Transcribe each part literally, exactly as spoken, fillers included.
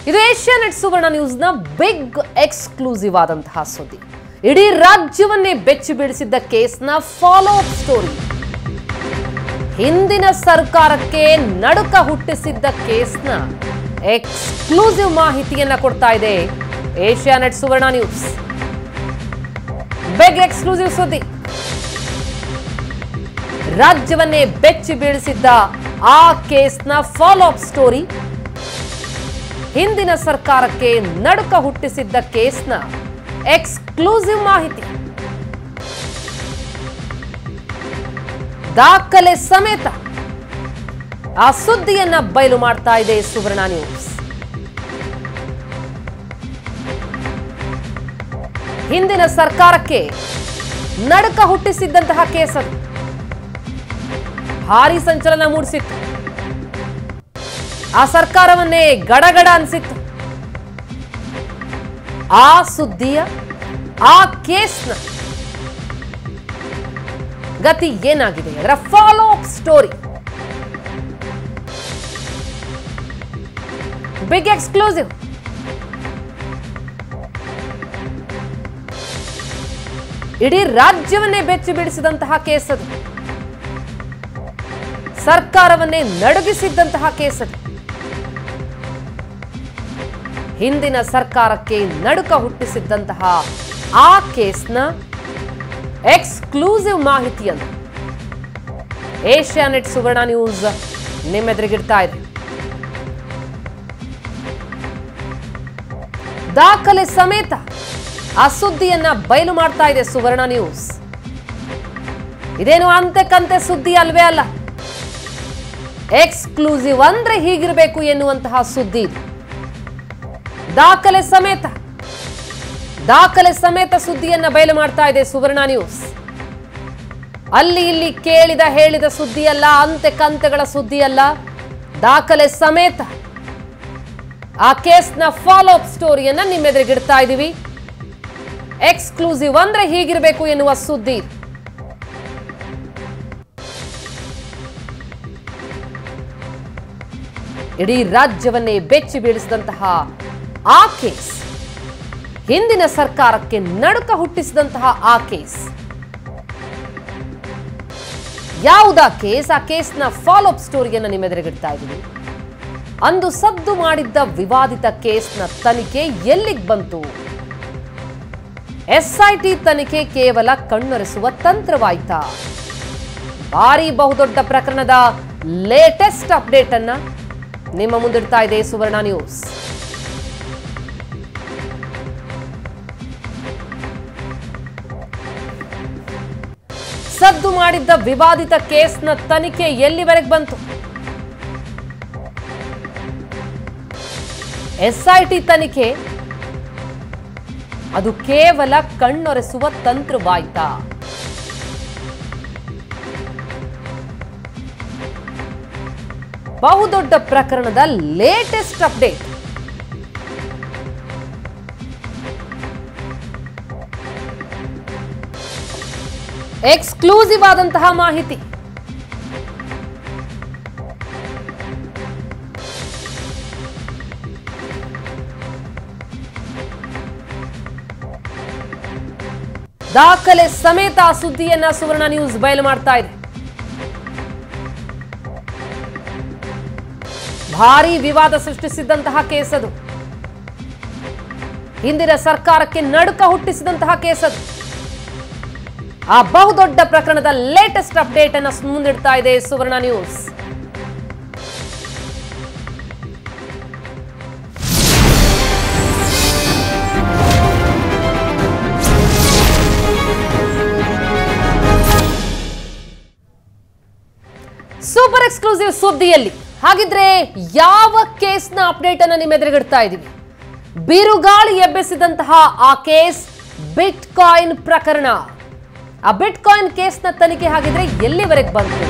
ಇದು ಏಷ್ಯಾನೆಟ್ ಸುವರ್ಣ ನ್ಯೂಸ್ನ big exclusive ಆದಂತಹ ಸುದ್ದಿ. ಇಡೀ ರಾಜ್ಯವನ್ನೇ ಬೆಚ್ಚಿ ಬೀಳಿಸಿದ್ದ ಕೇಸ್ನ ಫಾಲೋ ಅಪ್ ಸ್ಟೋರಿ. ಹಿಂದಿನ ಸರ್ಕಾರಕ್ಕೆ ನಡುಕ ಹುಟ್ಟಿಸಿದ್ದ ಕೇಸ್ನ ಎಕ್ಸ್ಕ್ಲೂಸಿವ್ ಮಾಹಿತಿಯನ್ನ ಕೊಡ್ತಾ ಇದೆ Asianet Suvarna news. Big exclusive ಸುದ್ದಿ. ರಾಜ್ಯವನ್ನೇ ಬೆಚ್ಚಿ ಬೀಳಿಸಿದ್ದ ಆ ಕೇಸ್ನ ಫಾಲೋ ಅಪ್ ಸ್ಟೋರಿ. ಹಿಂದಿನ ಸರ್ಕಾರಕ್ಕೆ ನಡುಕ ಹುಟ್ಟಿಸಿದ್ದ ಕೇಸ್ನ ಎಕ್ಸ್ಕ್ಲೂಸಿವ್ ಮಾಹಿತಿ. ದಾಖಲೆ ಸಮೇತ ಆ ಸುದ್ದಿಯನ್ನ ಬಯಲು ಮಾಡ್ತಾ ಇದೆ ಸುವರ್ಣ ನ್ಯೂಸ್. ಹಿಂದಿನ ಸರ್ಕಾರಕ್ಕೆ ನಡುಕ ಹುಟ್ಟಿಸಿದ್ದಂತಹ ಕೇಸ್ ಅದು ಭಾರಿ ಸಂಚಲನ ಮೂಡಿಸಿತ್ತು. ಆ ಸರ್ಕಾರವನ್ನೇ ಗಡಗಡ ಅನ್ಸಿತ್ತು. ಆ ಸುದ್ದಿಯ ಆ ಕೇಸ್ನ ಗತಿ ಏನಾಗಿದೆ, ಅದರ follow up story. Big exclusive. ಇಡೀ ರಾಜ್ಯವನ್ನೇ ಬೆಚ್ಚಿ ಬೀಳಿಸಿದಂತಹ ಕೇಸ್ ಅದು. ಸರ್ಕಾರವನ್ನೇ ನಡುಗಿಸಿದ್ದಂತಹ ಕೇಸ್ ಅದು. ಹಿಂದಿನ ಸರ್ಕಾರಕ್ಕೆ ನಡುಕ ಹುಟ್ಟಿಸಿದ್ದಂತಹ ಆ ಕೇಸ್ನ ಎಕ್ಸ್ಕ್ಲೂಸಿವ್ ಮಾಹಿತಿಯನ್ನು ಏಷ್ಯಾನೆಟ್ ಸುವರ್ಣ ನ್ಯೂಸ್ ನಿಮ್ಮೆದುರಿಗಿಡ್ತಾ ಇದೆ. ದಾಖಲೆ ಸಮೇತ ಆ ಸುದ್ದಿಯನ್ನ ಬಯಲು ಮಾಡ್ತಾ ಇದೆ ಸುವರ್ಣ ನ್ಯೂಸ್. ಇದೇನು ಅಂತೆ ಕಂತೆ ಸುದ್ದಿ ಅಲ್ವೇ ಅಲ್ಲ. ಎಕ್ಸ್ಕ್ಲೂಸಿವ್ ಅಂದ್ರೆ ಹೀಗಿರಬೇಕು ಎನ್ನುವಂತಹ ಸುದ್ದಿ. ದಾಖಲೆ ಸಮೇತ ದಾಖಲೆ ಸಮೇತ ಸುದ್ದಿಯನ್ನ ಬಯಲು ಮಾಡ್ತಾ ಇದೆ ಸುವರ್ಣ ನ್ಯೂಸ್. ಅಲ್ಲಿ ಇಲ್ಲಿ ಕೇಳಿದ ಹೇಳಿದ ಸುದ್ದಿ ಅಲ್ಲ, ಅಂತೆ ಕಂತೆಗಳ ಸುದ್ದಿ ಅಲ್ಲ. ದಾಖಲೆ ಸಮೇತ ಆ ಕೇಸ್ನ ಫಾಲೋ ಅಪ್ ಸ್ಟೋರಿಯನ್ನ ನಿಮ್ಮೆದುರಿಗಿಡ್ತಾ ಇದ್ದೀವಿ. ಎಕ್ಸ್ಕ್ಲೂಸಿವ್ ಅಂದ್ರೆ ಹೀಗಿರಬೇಕು ಎನ್ನುವ ಸುದ್ದಿ. ಇಡೀ ರಾಜ್ಯವನ್ನೇ ಬೆಚ್ಚಿ ಬೀಳಿಸಿದಂತಹ ಆ ಕೇಸ್, ಹಿಂದಿನ ಸರ್ಕಾರಕ್ಕೆ ನಡುಕ ಹುಟ್ಟಿಸಿದಂತಹ ಆ ಕೇಸ್, ಯಾವುದಾ ಕೇಸ್? ಆ ಕೇಸ್ನ ಫಾಲೋ ಅಪ್ ಸ್ಟೋರಿಯನ್ನ ನಿಮ್ಮೆದುರಿಗಿಡ್ತಾ ಇದ್ದೀವಿ. ಅಂದು ಸದ್ದು ಮಾಡಿದ್ದ ವಿವಾದಿತ ಕೇಸ್ನ ತನಿಖೆ ಎಲ್ಲಿಗೆ ಬಂತು? ಎಸ್ಐಟಿ ತನಿಖೆ ಕೇವಲ ಕಣ್ಣೊರೆಸುವ ತಂತ್ರವಾಯ್ತಾ? ಭಾರಿ ಬಹುದೊಡ್ಡ ಪ್ರಕರಣದ ಲೇಟೆಸ್ಟ್ ಅಪ್ಡೇಟ್ ಅನ್ನ ನಿಮ್ಮ ಮುಂದಿಡ್ತಾ ಇದೆ ಸುವರ್ಣ ನ್ಯೂಸ್. ಸದ್ದು ಮಾಡಿದ್ದ ವಿವಾದಿತ ಕೇಸ್ನ ತನಿಖೆ ಎಲ್ಲಿವರೆಗೆ ಬಂತು? ಎಸ್ಐಟಿ ತನಿಖೆ ಅದು ಕೇವಲ ಕಣ್ಣೊರೆಸುವ ತಂತ್ರವಾಯ್ತಾ? ಬಹುದೊಡ್ಡ ಪ್ರಕರಣದ ಲೇಟೆಸ್ಟ್ ಅಪ್ಡೇಟ್. ಎಕ್ಸ್ಕ್ಲೂಸಿವ್ ಆದಂತಹ ಮಾಹಿತಿ. ದಾಖಲೆ ಸಮೇತ ಆ ಸುದ್ದಿಯನ್ನ ಸುವರ್ಣ ನ್ಯೂಸ್ ಬಯಲು ಮಾಡ್ತಾ ಇದೆ. ಭಾರಿ ವಿವಾದ ಸೃಷ್ಟಿಸಿದ್ದಂತಹ ಕೇಸ್ ಅದು. ಹಿಂದಿನ ಸರ್ಕಾರಕ್ಕೆ ನಡುಕ ಹುಟ್ಟಿಸಿದಂತಹ ಕೇಸ್ ಅದು. ಆ ಬಹುದೊಡ್ಡ ಪ್ರಕರಣದ ಲೇಟೆಸ್ಟ್ ಅಪ್ಡೇಟ್ ಅನ್ನು ಮುಂದಿಡ್ತಾ ಇದೆ ಸುವರ್ಣ ನ್ಯೂಸ್. ಸೂಪರ್ ಎಕ್ಸ್ಕ್ಲೂಸಿವ್ ಸುದ್ದಿಯಲ್ಲಿ ಹಾಗಿದ್ರೆ ಯಾವ ಕೇಸ್ನ ಅಪ್ಡೇಟ್ ಅನ್ನು ನಿಮ್ಮ ಎದುರಿಗಿಡ್ತಾ ಇದ್ದೀವಿ? ಬಿರುಗಾಳಿ ಎಬ್ಬಿಸಿದಂತಹ ಆ ಕೇಸ್ ಬಿಟ್ ಕಾಯಿನ್ ಪ್ರಕರಣ. ಆ ಬಿಟ್ ಕಾಯಿನ್ ಕೇಸ್ನ ತನಿಖೆ ಹಾಗಿದ್ರೆ ಎಲ್ಲಿವರೆಗೆ ಬಂತು?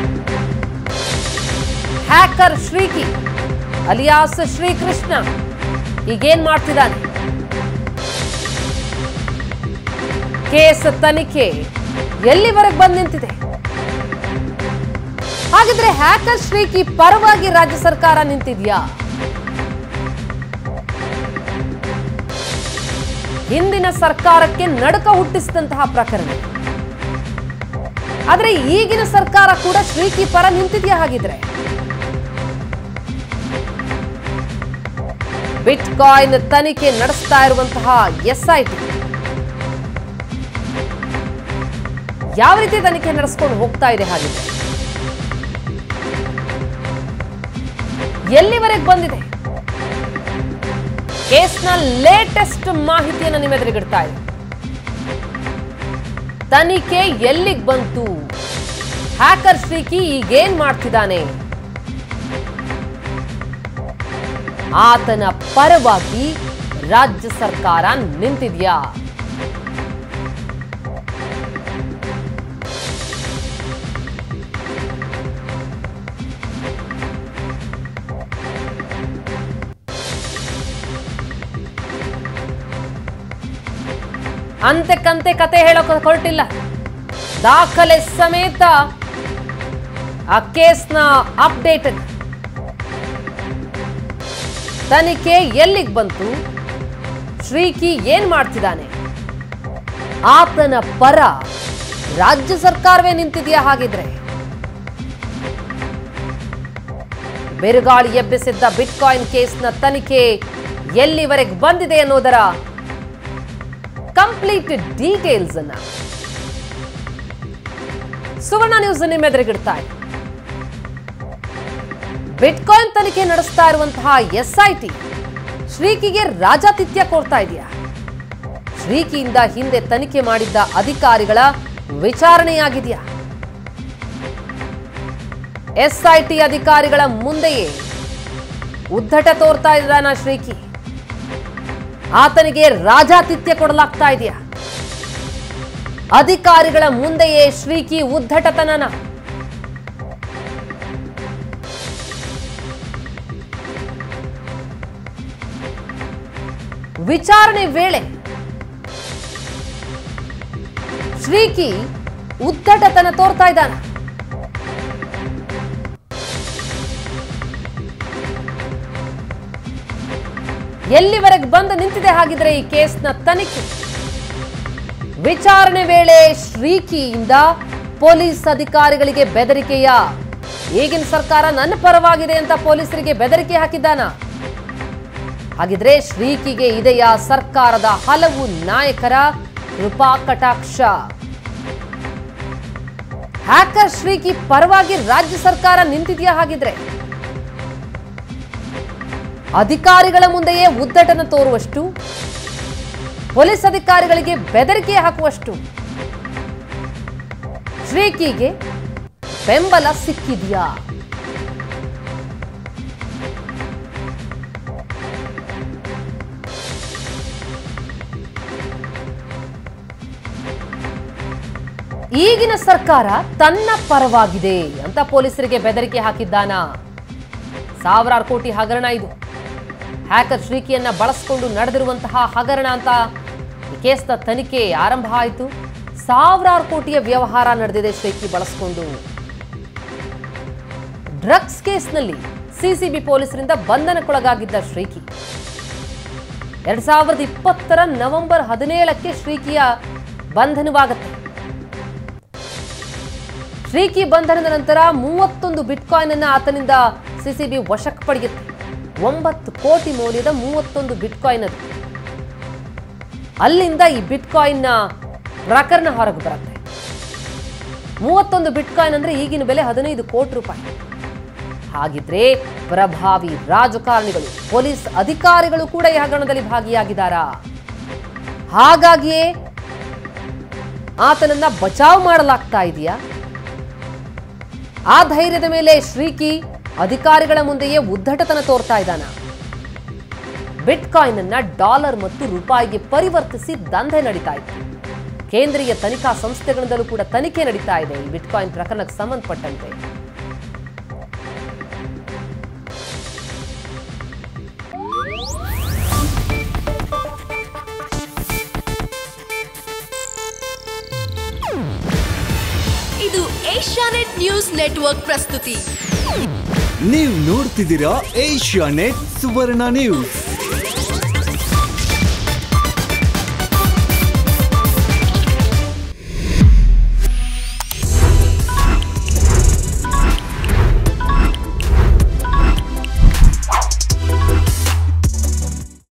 ಹ್ಯಾಕರ್ ಶ್ರೀಕಿ ಅಲಿಯಾಸ್ ಶ್ರೀಕೃಷ್ಣ ಈಗೇನ್ ಮಾಡ್ತಿದ್ದಾನೆ? ಕೇಸ್ ತನಿಖೆ ಎಲ್ಲಿವರೆಗೆ ಬಂದು ನಿಂತಿದೆ? ಹಾಗಿದ್ರೆ ಹ್ಯಾಕರ್ ಶ್ರೀಕಿ ಪರವಾಗಿ ರಾಜ್ಯ ಸರ್ಕಾರ ನಿಂತಿದ್ಯಾ? ಹಿಂದಿನ ಸರ್ಕಾರಕ್ಕೆ ನಡುಕ ಹುಟ್ಟಿಸಿದಂತಹ ಪ್ರಕರಣ. ಆದ್ರೆ ಈಗಿನ ಸರ್ಕಾರ ಕೂಡ ಶ್ರೀಕಿ ಪರ ನಿಂತಿದೆಯಾ ಹಾಗಿದ್ರೆ? ಬಿಟ್ ಕಾಯಿನ್ ತನಿಖೆ ನಡೆಸ್ತಾ ಇರುವಂತಹ ಎಸ್ಐಟಿ ಯಾವ ರೀತಿ ತನಿಖೆ ನಡೆಸ್ಕೊಂಡು ಹೋಗ್ತಾ ಇದೆ ಹಾಗಿದ್ರೆ? ಎಲ್ಲಿವರೆಗೆ ಬಂದಿದೆ? ಕೇಸ್ನ ಲೇಟೆಸ್ಟ್ ಮಾಹಿತಿಯನ್ನು ನಿಮ್ಮ ಎದುರಿಗಿಡ್ತಾ ಇದೆ. ತನಿಖೆ ಎಲ್ಲಿಗೆ ಬಂತು? ಹ್ಯಾಕರ್ ಶ್ರೀಕಿ ಈಗೇನ್ ಮಾಡ್ತಿದ್ದಾನೆ? ಆತನ ಪರವಾಗಿ ರಾಜ್ಯ ಸರ್ಕಾರ ನಿಂತಿದ್ಯಾ? ಅಂತೆ ಕಂತೆ ಕತೆ ಹೇಳೋಕೆ ಹೊರಟಿಲ್ಲ. ದಾಖಲೆ ಸಮೇತ ಆ ಕೇಸ್ನ ಅಪ್ಡೇಟೆಡ್. ತನಿಖೆ ಎಲ್ಲಿಗೆ ಬಂತು? ಶ್ರೀಕಿ ಏನ್ ಮಾಡ್ತಿದ್ದಾನೆ? ಆತನ ಪರ ರಾಜ್ಯ ಸರ್ಕಾರವೇ ನಿಂತಿದೆಯಾ ಹಾಗಿದ್ರೆ? ಬಿರುಗಾಳಿ ಎಬ್ಬಿಸಿದ್ದ ಬಿಟ್ಕಾಯಿನ್ ಕೇಸ್ನ ತನಿಖೆ ಎಲ್ಲಿವರೆಗೆ ಬಂದಿದೆ ಅನ್ನೋದರ ಕಂಪ್ಲೀಟ್ ಡೀಟೇಲ್ಸ್ ಅನ್ನ ಸುವರ್ಣ ನ್ಯೂಸ್ ನಿಮ್ಮ ಎದುರಿಗಿಡ್ತಾ ಇದೆ. ಬಿಟ್ಕಾಯಿನ್ ತನಿಖೆ ನಡೆಸ್ತಾ ಇರುವಂತಹ ಎಸ್ಐಟಿ ಶ್ರೀಕಿಗೆ ರಾಜಾತಿಥ್ಯ ಕೋರ್ತಾ ಇದೆಯಾ? ಶ್ರೀಕಿಯಿಂದ ಹಿಂದೆ ತನಿಖೆ ಮಾಡಿದ್ದ ಅಧಿಕಾರಿಗಳ ವಿಚಾರಣೆಯಾಗಿದೆಯಾ? ಎಸ್ಐಟಿ ಅಧಿಕಾರಿಗಳ ಮುಂದೆಯೇ ಉದ್ದಟ ತೋರ್ತಾ ಇದ್ದಾನ ಶ್ರೀಕಿ? ಆತನಿಗೆ ರಾಜಾತಿಥ್ಯ ಕೊಡಲಾಗ್ತಾ ಇದೆಯಾ? ಅಧಿಕಾರಿಗಳ ಮುಂದೆಯೇ ಶ್ರೀಕಿ ಉದ್ದಟತನನ? ವಿಚಾರಣೆ ವೇಳೆ ಶ್ರೀಕಿ ಉದ್ದಟತನ ತೋರ್ತಾ ಇದ್ದಾನ? ಎಲ್ಲಿವರೆಗೆ ಬಂದು ನಿಂತಿದೆ ಹಾಗಿದ್ರೆ ಈ ಕೇಸ್ನ ತನಿಖೆ? ವಿಚಾರಣೆ ವೇಳೆ ಶ್ರೀಕಿಯಿಂದ ಪೊಲೀಸ್ ಅಧಿಕಾರಿಗಳಿಗೆ ಬೆದರಿಕೆಯ? ಈಗಿನ ಸರ್ಕಾರ ನನ್ನ ಪರವಾಗಿದೆ ಅಂತ ಪೊಲೀಸರಿಗೆ ಬೆದರಿಕೆ ಹಾಕಿದ್ದಾನ? ಹಾಗಿದ್ರೆ ಶ್ರೀಕಿಗೆ ಇದೆಯಾ ಸರ್ಕಾರದ ಹಲವು ನಾಯಕರ ಕೃಪಾ ಕಟಾಕ್ಷ? ಹ್ಯಾಕರ್ ಶ್ರೀಕಿ ಪರವಾಗಿ ರಾಜ್ಯ ಸರ್ಕಾರ ನಿಂತಿದೆಯಾ ಹಾಗಿದ್ರೆ? ಅಧಿಕಾರಿಗಳ ಮುಂದೆಯೇ ಉದ್ದಟನ ತೋರುವಷ್ಟು, ಪೊಲೀಸ್ ಅಧಿಕಾರಿಗಳಿಗೆ ಬೆದರಿಕೆ ಹಾಕುವಷ್ಟು ಶ್ರೀಕಿಗೆ ಬೆಂಬಲ ಸಿಕ್ಕಿದೆಯಾ? ಈಗಿನ ಸರ್ಕಾರ ತನ್ನ ಪರವಾಗಿದೆ ಅಂತ ಪೊಲೀಸರಿಗೆ ಬೆದರಿಕೆ ಹಾಕಿದ್ದಾನ? ಸಾವಿರಾರು ಕೋಟಿ ಹಗರಣ ಇದು. ಹ್ಯಾಕರ್ ಶ್ರೀಕಿಯನ್ನ ಬಳಸಿಕೊಂಡು ನಡೆದಿರುವಂತಹ ಹಗರಣ ಅಂತ ಈ ಕೇಸ್ನ ತನಿಖೆ ಆರಂಭ ಆಯಿತು. ಸಾವಿರಾರು ಕೋಟಿಯ ವ್ಯವಹಾರ ನಡೆದಿದೆ ಶ್ರೀಕಿ ಬಳಸಿಕೊಂಡು. ಡ್ರಗ್ಸ್ ಕೇಸ್ನಲ್ಲಿ ಸಿಸಿಬಿ ಪೊಲೀಸರಿಂದ ಬಂಧನಕ್ಕೊಳಗಾಗಿದ್ದ ಶ್ರೀಕಿ ಎರಡ್ ಸಾವಿರದ ಇಪ್ಪತ್ತರ ನವೆಂಬರ್ ಹದಿನೇಳಕ್ಕೆ ಶ್ರೀಕಿಯ ಬಂಧನವಾಗುತ್ತೆ. ಶ್ರೀಕಿ ಬಂಧನದ ನಂತರ ಮೂವತ್ತೊಂದು ಬಿಟ್ಕಾಯಿನ್ ಅನ್ನ ಆತನಿಂದ ಸಿಸಿಬಿ ವಶಕ್ಕೆ ಪಡೆಯುತ್ತೆ. ಒಂಬತ್ತು ಕೋಟಿ ಮೌಲ್ಯದ ಮೂವತ್ತೊಂದು ಬಿಟ್ಕಾಯಿನ್ ಅದು. ಅಲ್ಲಿಂದ ಈ ಬಿಟ್ಕಾಯಿನ್ನ ಪ್ರಕರಣ ಹೊರಗೆ ಬರುತ್ತೆ. ಮೂವತ್ತೊಂದು ಬಿಟ್ಕಾಯಿನ್ ಅಂದ್ರೆ ಈಗಿನ ಬೆಲೆ ಹದಿನೈದು ಕೋಟಿ ರೂಪಾಯಿ. ಹಾಗಿದ್ರೆ ಪ್ರಭಾವಿ ರಾಜಕಾರಣಿಗಳು, ಪೊಲೀಸ್ ಅಧಿಕಾರಿಗಳು ಕೂಡ ಈ ಹಗರಣದಲ್ಲಿ ಭಾಗಿಯಾಗಿದ್ದಾರಾ? ಹಾಗಾಗಿಯೇ ಆತನನ್ನ ಬಚಾವ್ ಮಾಡಲಾಗ್ತಾ ಇದೆಯಾ? ಆ ಧೈರ್ಯದ ಮೇಲೆ ಶ್ರೀಕಿ ಅಧಿಕಾರಿಗಳ ಮುಂದೆಯೇ ಉದ್ದಟತನ ತೋರ್ತಾ ಇದ್ದಾನ? ಬಿಟ್ಕಾಯಿನ್ ಅನ್ನ ಡಾಲರ್ ಮತ್ತು ರೂಪಾಯಿಗೆ ಪರಿವರ್ತಿಸಿ ದಂಧೆ ನಡೀತಾ ಇತ್ತು. ಕೇಂದ್ರೀಯ ತನಿಖಾ ಸಂಸ್ಥೆಗಳಿಂದಲೂ ಕೂಡ ತನಿಖೆ ನಡೀತಾ ಇದೆ ಈ ಬಿಟ್ಕಾಯಿನ್ ಪ್ರಕರಣಕ್ಕೆ ಸಂಬಂಧಪಟ್ಟಂತೆ. ಇದು ಏಷ್ಯಾನೆಟ್ ನ್ಯೂಸ್ ನೆಟ್ವರ್ಕ್ ಪ್ರಸ್ತುತಿ. ನೀವು ನೋಡ್ತಿದ್ದೀರಾ ಏಷ್ಯಾನೆಟ್ ಸುವರ್ಣ ನ್ಯೂಸ್.